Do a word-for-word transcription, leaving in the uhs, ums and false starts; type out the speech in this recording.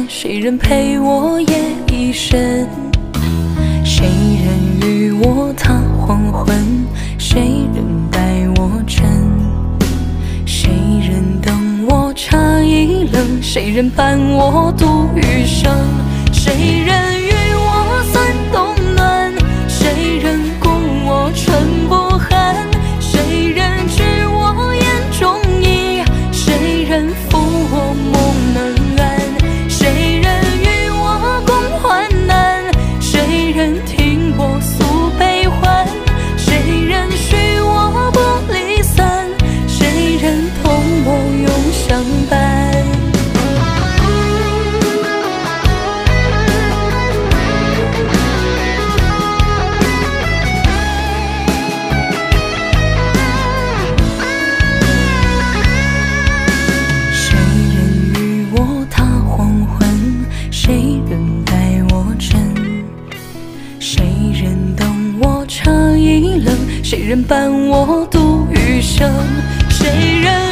谁人陪我夜一生？谁人与我踏黄昏？谁人待我晨？谁人等我茶一冷？谁人伴我度余生？谁人与我三冬暖？谁人共我春不寒？谁人知我眼中意？谁人负我梦能安？谁人与我共患难？谁人听我诉悲欢？谁人许我不离散？谁人同我永相伴？谁人与我踏黄昏？谁人待我晨？谁人等我茶一冷？谁人伴我度余生？谁人